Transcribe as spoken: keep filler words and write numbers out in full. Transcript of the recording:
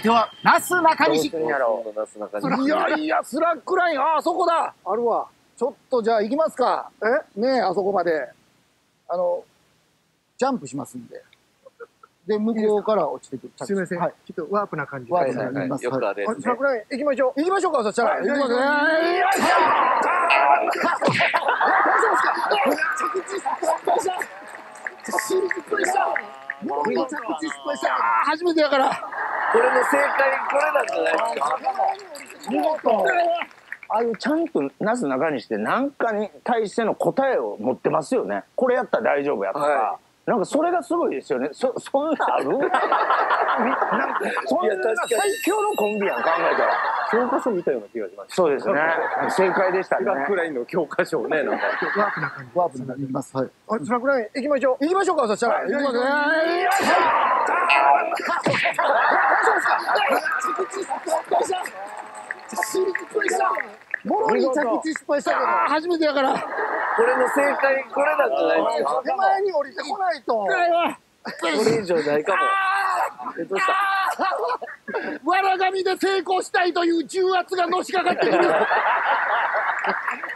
手はなすなかにし。いやいや、スラックライン、ああ、そこだ。あるわ。ちょっとじゃあ行きますか。えねえ、あそこまで。あの、ジャンプしますんで。で、向こうから落ちてくる。 すみません。 はい。 ちょっとワープな感じで。 ワープになります。 よくあるやつね。 スラックライン行きましょう。行きましょうか、そしたら。行きますね。よいしょ。着地失敗した。失敗した。もろに着地失敗した。初めてやから。 これの正解、これなんじゃないですか。 見事。 ああいうちゃんとなすなかにして何かに対しての答えを持ってますよね。これやったら大丈夫やとか、はい、なんかそれがすごいですよね。そそんなある？なんかそんな最強のコンビやん、考えたら。 教科書みたいな気がしました。 そうですね。正解でしたね。 スラックラインの教科書をね、なんか。 ワープな感じ。 ワープになります。はい。あ、スラックライン行きましょう。行きましょうか、そしたら。行きますね。よいしょ。着地失敗した。失敗した。もろに着地失敗したけど、初めてやから。 これの正解、これなんじゃないですか。 手前に降りてこないと。 これ以上ないかも。え、どうした？ わらがみで成功したいという重圧がのしかかってくる。